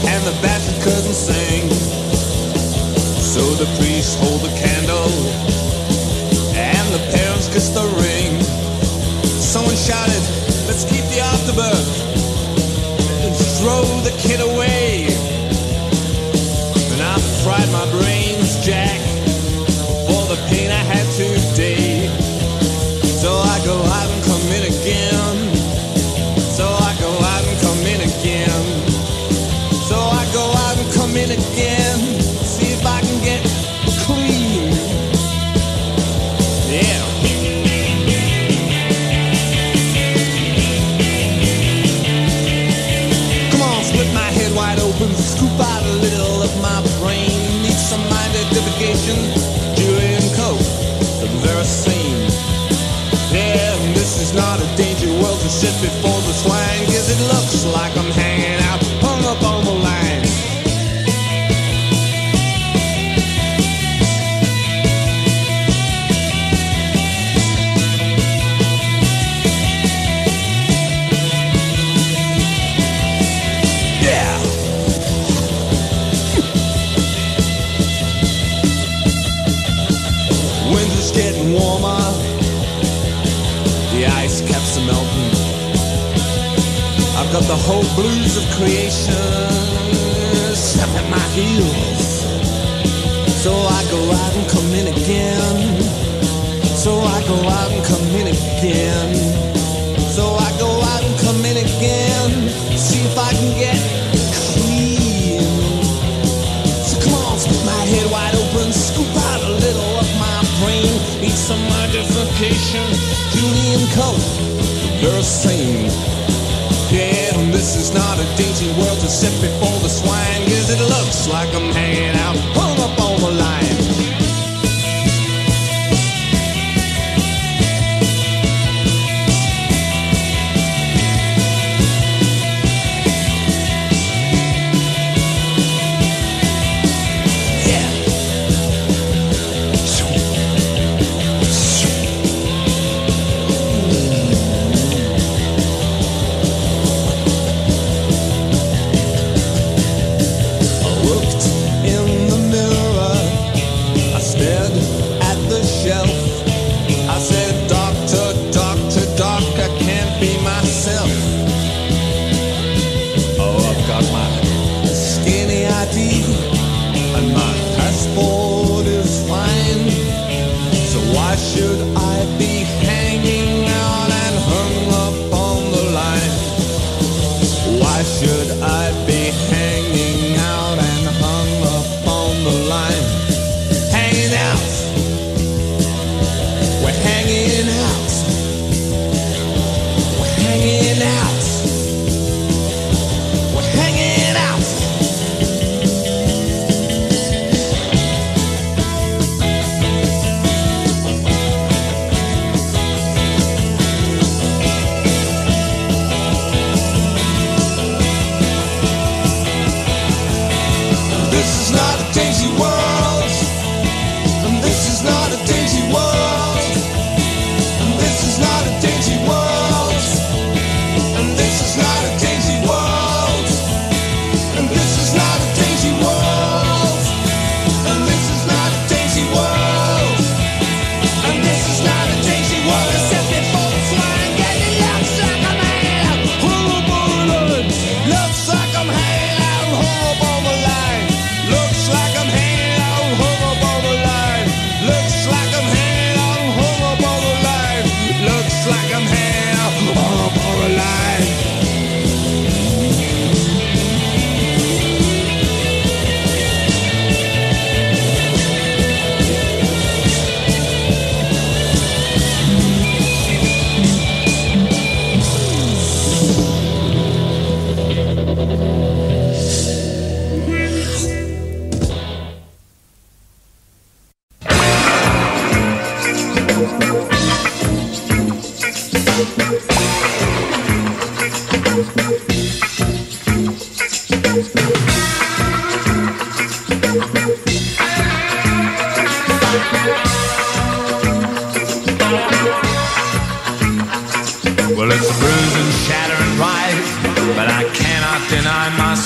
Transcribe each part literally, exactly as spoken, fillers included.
and the bastard couldn't sing. So the priest hold the candle, and the parents kissed the ring. Someone shouted, let's keep the afterbirth, and throw the kid away. And I fried my brains, Jack, for the pain I had today. So I go out and come in again. So I go out and come in again. So I go out and come in again. See if I can get clean. Yeah. Come on, split my head wide open, scoop out a little of my brain. Need some mind identification. Julian coke, the very same. Yeah, and this is not a danger world to sit before the swine, 'cause it looks like I'm hanging out, hung up on the line. Yeah. Winter's getting warmer. The ice caps are melting. I've got the whole blues of creation stuck at my heels. So I go out and come in again. So I go out and come in again. So I go out and come in again. See if I can get clean. So come on, split my head wide open, scoop out a little of my brain. Need some identification. Julian coke, you're sane. Yeah, and this is not a dainty world to sit before the swine, 'cause it looks like I'm hanging out, hung up on the line.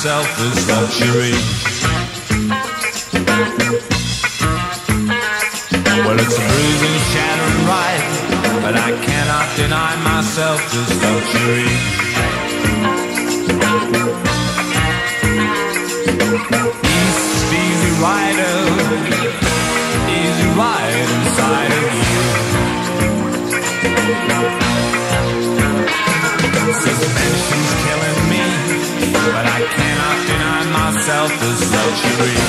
myself this luxury. Well, it's a bruising, shattering ride, but I cannot deny myself this luxury. East, easy rider, easy ride inside of you. Suspension's killing me, but I cannot deny myself this luxury.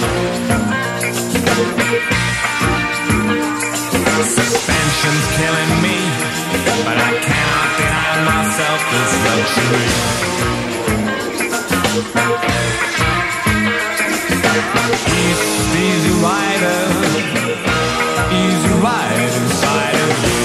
Suspension's killing me, but I cannot deny myself this luxury. East, easy rider, easy ride inside of you.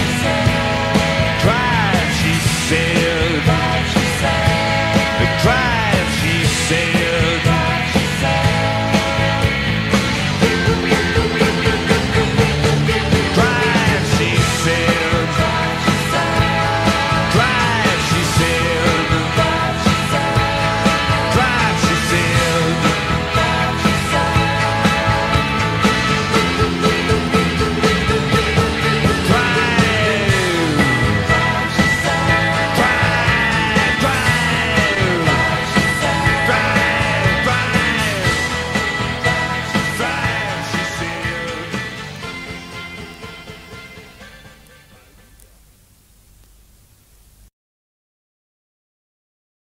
Try